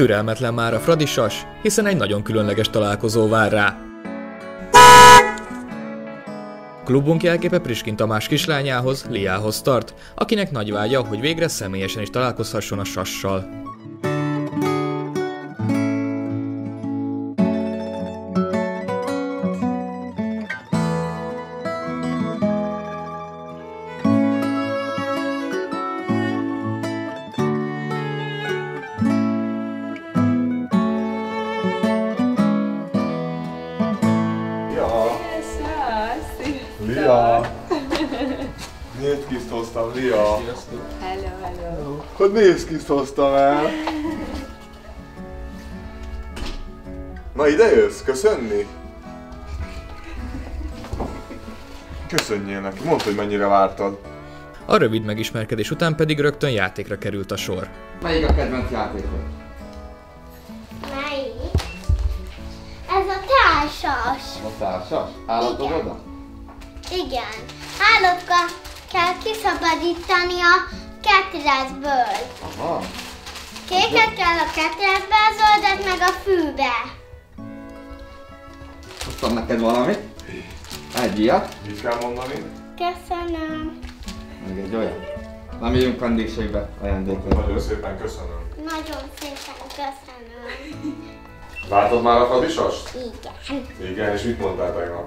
Türelmetlen már a Fradisas, hiszen egy nagyon különleges találkozó vár rá. Klubunk jelképe Priskin Tamás kislányához, Liához tart, akinek nagy vágya, hogy végre személyesen is találkozhasson a sassal. Lia! Nézd ki, hoztam, Lia! Hello. Hogy nézd ki, hoztam el! Na ide jössz? Köszönni? Köszönjél neki, mondd, hogy mennyire vártad. A rövid megismerkedés után pedig rögtön játékra került a sor. Melyik a kedvenc játékod? Melyik? Ez a társas. A társas? Állatod Igen. oda? Igen. Állatokat kell kiszabadítani a ketrecből. Aha. Kéket kell a ketrecbe, zöldet meg a fűbe. Hoztam neked valamit. Egy ilyet. Mit kell mondani? Köszönöm. Meg egy olyan. Nem jövünk vendégségbe ajándékot. Nagyon szépen köszönöm. Nagyon szépen köszönöm. Vártad már a Fradisast? Igen. Igen, és mit mondtál tegnap?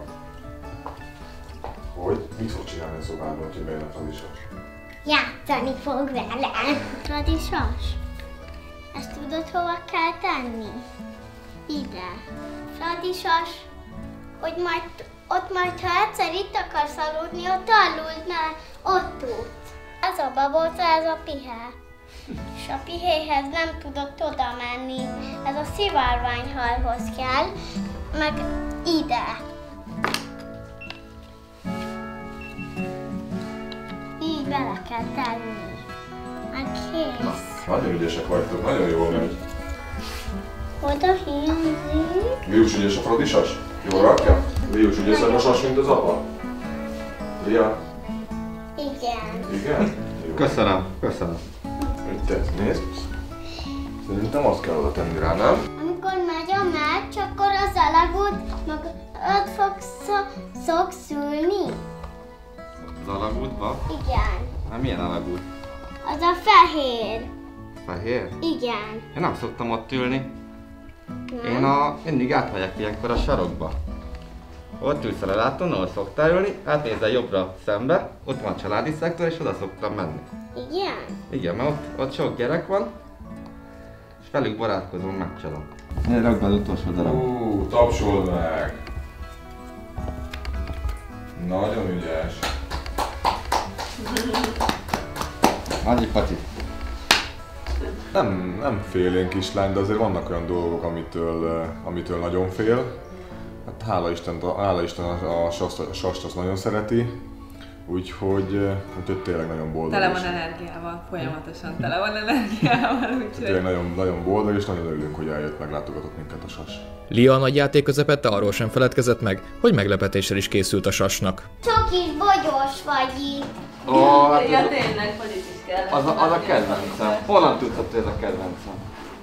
Hogy? Mit fog csinálni a szobában, hogy bejön a Fradisas? Játszani fog vele. Fradisas, ezt tudod hova kell tenni? Ide. Fradisas, hogy majd ha egyszer itt akarsz aludni, ott aludnál, ott tudsz. Ez a baboca, ez a pihe. És a pihéhez nem tudott oda menni. Ez a szivárványhalhoz kell, meg ide. Így bele kell tenni. Meg kész. Nagyon ügyesek vagytok, nagyon jól megy. Oda hiányzik. Lius ügyes a Fradisas? Jól rakja? Lius ügyesebb a sas, mint az apa? Lia? Igen. Igen? Jó. Köszönöm, köszönöm. Mit tesz? Nézd. Szerintem azt kell oda tenni rá, nem? Amikor megy a meccs, akkor az alagút meg ott szok szülni. Az alagútba? Igen. Hát milyen alagút? Az a fehér. Fehér? Igen. Én nem szoktam ott ülni. Nem? Mindig átmegyek ilyenkor a sarokba. Ott ülsz a lelátón, ahol szoktál ülni, átnézel jobbra szembe, ott van a családi szektor, és oda szoktam menni. Igen? Igen, mert ott sok gyerek van, és velük barátkozom, megcsalom. Ne rakd be az utolsó darab. Tapsold meg! Nagyon ügyes. Annyi pacsi. Nem félénk kislány, de azért vannak olyan dolgok, amitől nagyon fél. Hát hála Isten a sast azt nagyon szereti, úgyhogy tényleg nagyon boldog. Tele van energiával, folyamatosan tele van energiával, úgyhogy... Tényleg nagyon boldog, és nagyon örülünk, hogy eljött, meglátogatott minket a sas. Lia a nagy játék közepette arról sem feledkezett meg, hogy meglepetéssel is készült a sasnak. Csak is bogyós vagy itt. Hát Ja, tényleg, hogy is kell. az a kedvencem. Honnan tudtad, hogy ez a kedvencem?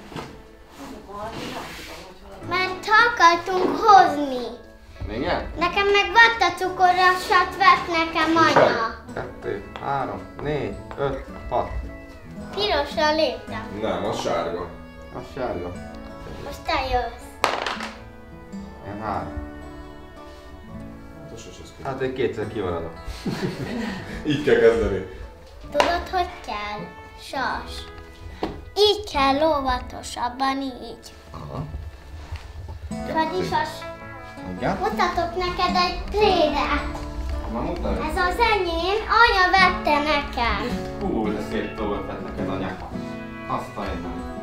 Mert akartunk hozni. Igen? Nekem meg vatta cukorosat vett nekem anya. 2, 3, 4, 5, 6. Pirosra léptem. Nem, az sárga. Az sárga. Most te jössz. Én 3. Hát, az sas, az Hát én kétszer kimaradok. így kell kezdeni. Tudod, hogy kell? Sas. Így kell óvatosabban, így. Aha. Fradisas, Igen? mutatok neked egy trédet. Már mutatj. Ez az enyém, anya vette nekem. Hú, de szép dolgot vett neked anya. Azt a én.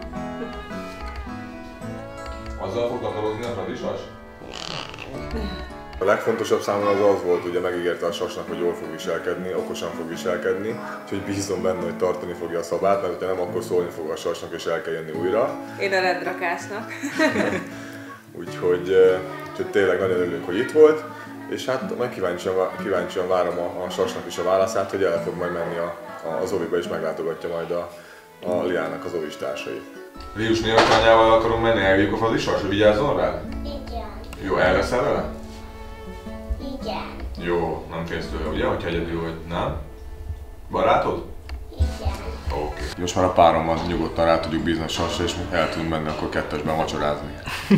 Azzal fog datorozni a Fradisas? A legfontosabb számomra az volt, ugye megígérte a sasnak, hogy jól fog viselkedni, okosan fog viselkedni, úgyhogy bízom benne, hogy tartani fogja a szabát, mert ha nem, akkor szólni fog a sasnak és el kell jönni újra. Én a rendrakásnak. Úgyhogy tényleg nagyon örülünk, hogy itt volt, és hát meg kíváncsian várom a sasnak is a válaszát, hogy el fog majd menni az oviba és meglátogatja majd a Liának az ovistársait. Lius névokányával akarunk menni, elvigyük a Fradisas, hogy vigyázzon rád? Igen. Jó, elveszel vele? Igen. Jó, nem félsz tőle, ugye? Hogyha egyedül vagy, nem? Barátod? Igen. Oké. Most már a párommal nyugodtan rá tudjuk bízni a Sasra, és mi el tudunk menni akkor kettesben vacsorázni.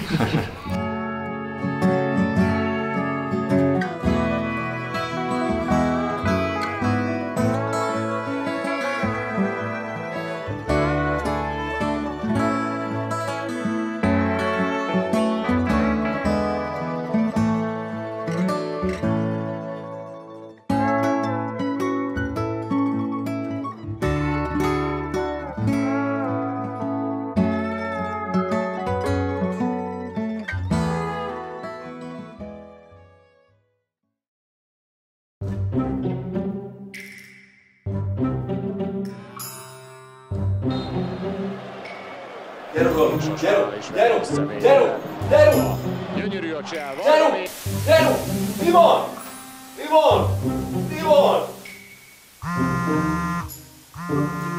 Gyönyörű a csel, Gyerünk! Mi van? Mi van? Mi van?